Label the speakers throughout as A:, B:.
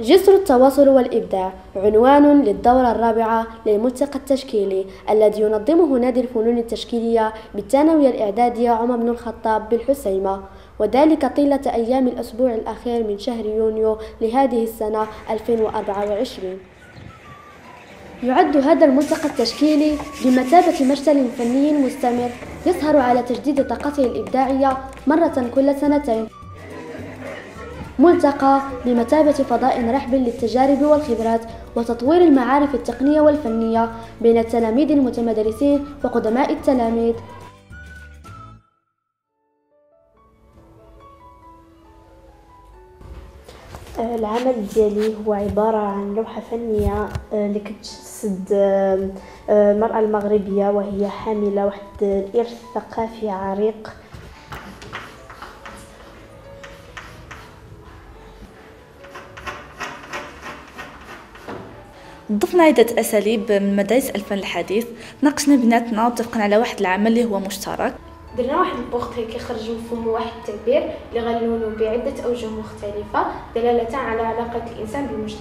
A: جسر التواصل والإبداع عنوان للدورة الرابعة للملتقى التشكيلي الذي ينظمه نادي الفنون التشكيلية بالثانوية الإعدادية عمر بن الخطاب بالحسيمة، وذلك طيلة أيام الأسبوع الأخير من شهر يونيو لهذه السنة 2024. يعد هذا الملتقى التشكيلي بمثابة مشتل فني مستمر يسهر على تجديد طاقته الإبداعية مرة كل سنتين. ملتقى بمثابة فضاء رحب للتجارب والخبرات وتطوير المعارف التقنية والفنية بين التلاميذ المتمدرسين وقدماء التلاميذ. العمل ديالي هو عبارة عن لوحة فنية اللي كتجسد المرأة المغربية وهي حاملة واحد الإرث ثقافي عريق.
B: ضفنا عدة أساليب من مدارس الفن الحديث، ناقشنا بيناتنا واتفقنا على واحد العمل اللي هو مشترك.
C: درنا واحد البورتري كيخرج من فمو واحد التعبير اللي غنلونو بعدة أوجه مختلفة دلالة على علاقة الإنسان بالمجتمع.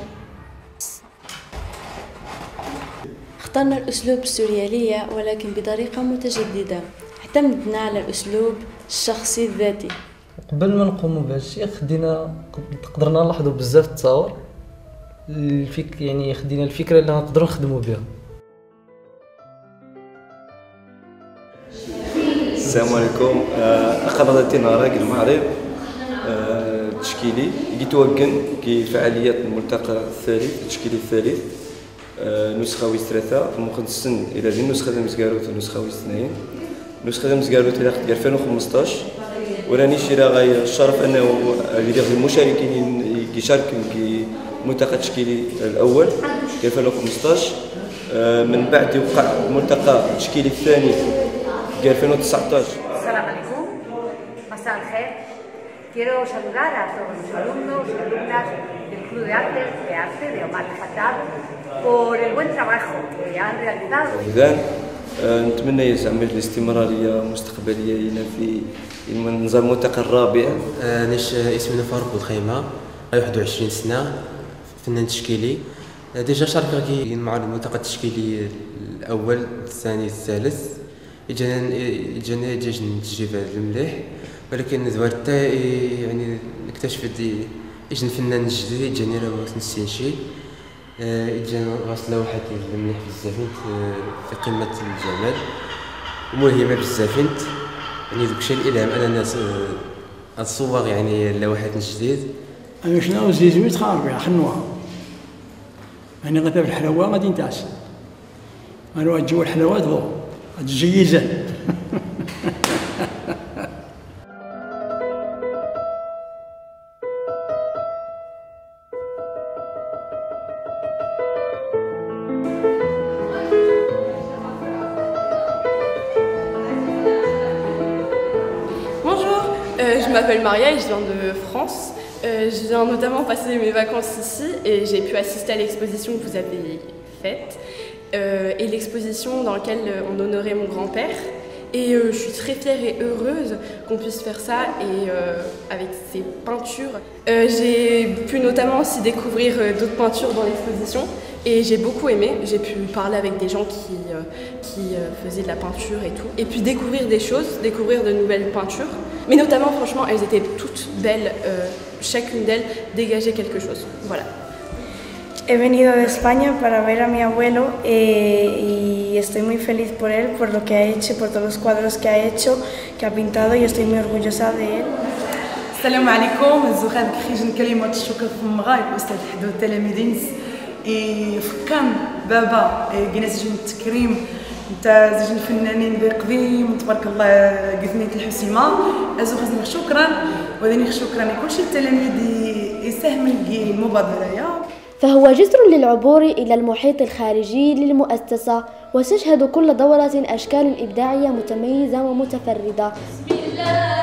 D: اخترنا الأسلوب السوريالية ولكن بطريقة متجددة، اعتمدنا على الأسلوب الشخصي الذاتي.
E: قبل ما نقوموا بهذا الشيء قدرنا نلاحظوا بزاف التصاور يعني خدينا الفكرة اللي نقدروا نخدموا بها.
F: السلام عليكم. أخذتنا راجل معرض تشكيلي يتوقن كي فعاليات الملتقى الثالث التشكيلي الثالث نسخة ويس ثلاثة مخصصن إلى ذي نسخة مزقاروت ونسخة ويس اثنين. نسخة مزقاروت إلى 2015 وراني شيرا غاية الشرف أنه المشاركين يشاركوا في الملتقى التشكيلي الأول في 2015. من بعد وقع الملتقى التشكيلي الثاني في 2019.
G: السلام عليكم، مساء الخير. Quiero saludar a todos los alumnos y alumnas del Club de Arte de Omar Khattab por el buen trabajo que han realizado.
F: إذن نتمنى زعما الاستمرارية مستقبلية هنا في نظام الملتقى الرابع.
H: أنا اسمي فاروق الخيمة، 21 سنة، فنان تشكيلي. ديجا شاركت مع الملتقى التشكيلي الأول الثاني الثالث. جانا تجربة مليح، ولكن زوارتا يعني اكتشفت اجن فنان جديد جاني راه نسين شي جانا واصله واحد مليح بزاف في قمة الجمال وملهمة بزاف. يعني داكشي الالهام اننا نصور يعني لوحات جديد.
I: انا شنو زيزويت خاربي خنوها يعني غير الحلاوه غادي نتعس انا الجو الحلاوات هو الجيزة.
J: Bonjour, je m'appelle Maria et je viens de France. Je viens notamment passer mes vacances ici et j'ai pu assister à l'exposition que vous avez faite. Et l'exposition dans laquelle on honorait mon grand-père. Et je suis très fière et heureuse qu'on puisse faire ça et avec ces peintures. J'ai pu notamment aussi découvrir d'autres peintures dans l'exposition et j'ai beaucoup aimé. J'ai pu parler avec des gens qui faisaient de la peinture et tout. Et puis découvrir des choses, découvrir de nouvelles peintures. Mais notamment, franchement, elles étaient toutes belles. Chacune d'elles dégageait quelque chose. Voilà.
K: He venido de España para ver a mi abuelo y estoy muy feliz por él, por lo que ha hecho, por todos los cuadros que ha hecho, que ha pintado y estoy muy orgullosa de él.
L: السلام عليكم. الزخان كخرج كلمات الشكر في المغرب الاستاذ حدو التلاميذ فكان بابا قلنا زوج التكريم نتا زوج الفنانين بقديم تبارك الله قثنيت الحسيمه ازوخ شكرا وذني شكرا لكل التلاميذ يساهموا في المبادره.
A: فهو جسر للعبور إلى المحيط الخارجي للمؤسسة، وتشهد كل دورة أشكال إبداعية متميزة ومتفردة.